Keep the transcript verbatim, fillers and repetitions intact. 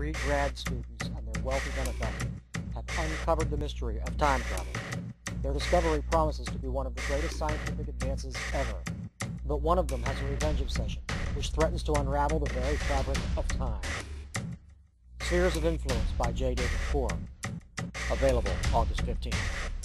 three grad students and their wealthy benefactor have uncovered the mystery of time travel. Their discovery promises to be one of the greatest scientific advances ever. But one of them has a revenge obsession, which threatens to unravel the very fabric of time. Spheres of Influence by J. David Four. Available August fifteenth.